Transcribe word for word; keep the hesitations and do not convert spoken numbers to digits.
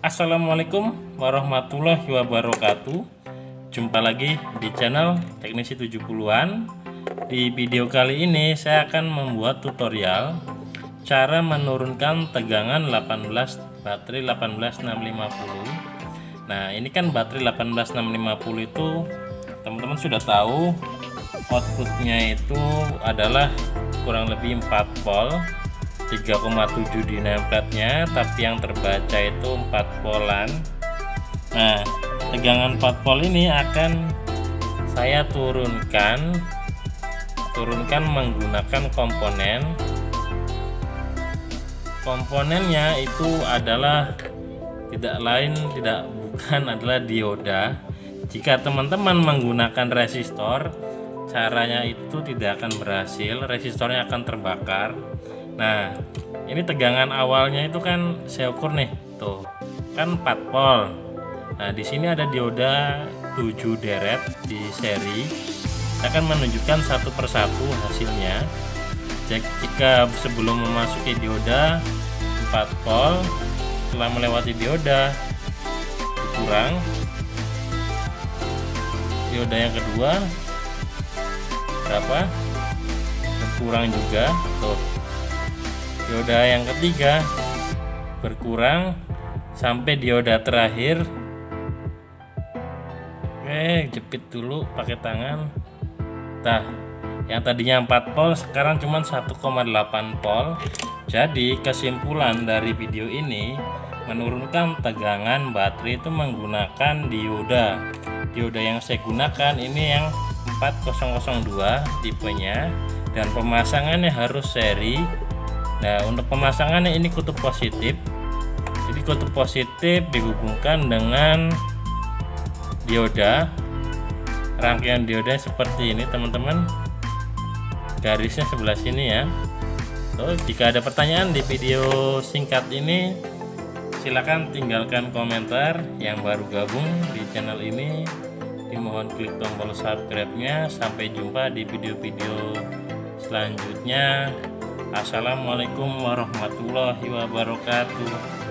Assalamualaikum warahmatullahi wabarakatuh. Jumpa lagi di channel Teknisi tujuh puluhan. Di video kali ini saya akan membuat tutorial cara menurunkan tegangan delapan belas baterai delapan belas enam lima nol. Nah, ini kan baterai delapan belas enam lima nol itu teman-teman sudah tahu outputnya itu adalah kurang lebih empat volt, tiga koma tujuh di nameplate-nya, tapi yang terbaca itu empat voltan. Nah, tegangan empat volt ini akan saya turunkan turunkan menggunakan komponen. Komponennya itu adalah tidak lain tidak bukan adalah dioda. Jika teman-teman menggunakan resistor, caranya itu tidak akan berhasil, resistornya akan terbakar. Nah, ini tegangan awalnya itu kan saya ukur nih, tuh kan empat volt. Nah, di sini ada dioda tujuh deret di seri. Saya akan menunjukkan satu persatu hasilnya. Jika sebelum memasuki dioda empat volt, setelah melewati dioda kurang, dioda yang kedua berapa? Berkurang juga, tuh. Dioda yang ketiga berkurang sampai dioda terakhir. Oke, jepit dulu pakai tangan. Nah, yang tadinya empat volt sekarang cuma satu koma delapan volt. Jadi kesimpulan dari video ini, menurunkan tegangan baterai itu menggunakan dioda. Dioda yang saya gunakan ini yang empat nol nol dua tipenya, dan pemasangannya harus seri. Nah, untuk pemasangannya ini kutub positif. Jadi kutub positif dihubungkan dengan dioda. Rangkaian dioda seperti ini, teman-teman. Garisnya sebelah sini ya. So, jika ada pertanyaan di video singkat ini, silakan tinggalkan komentar. Yang baru gabung di channel ini, dimohon klik tombol subscribe-nya. Sampai jumpa di video-video selanjutnya. Assalamualaikum warahmatullahi wabarakatuh.